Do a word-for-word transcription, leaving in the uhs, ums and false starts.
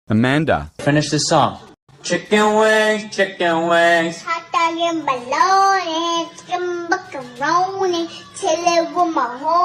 Amanda. Finish this song. Chicken wings, chicken wings. Hot dog and bologna, chicken macaroni, chili with my